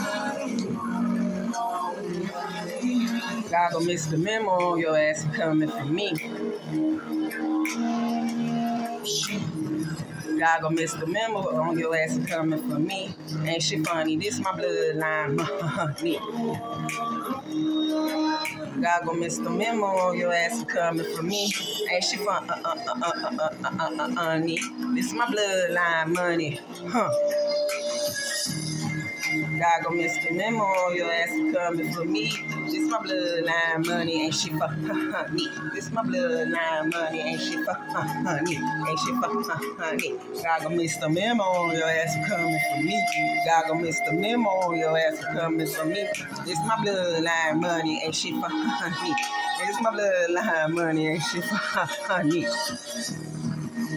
God gon' miss the memo, your ass coming for me. God gon' miss the memo on your ass coming for me. Ain't shit funny, this my bloodline money. God gon' miss the memo on your ass coming for me. Ain't shit funny. This my bloodline money. God gon' miss the memo on your ass coming for me. This my bloodline money, ain't shit for honey. This my bloodline money, ain't shit for honey. Ain't shit for honey. God gon' miss the memo on your ass coming for me. God gon' miss the memo on your ass coming for me. This my bloodline money, ain't shit for honey. This my bloodline money, ain't shit for honey.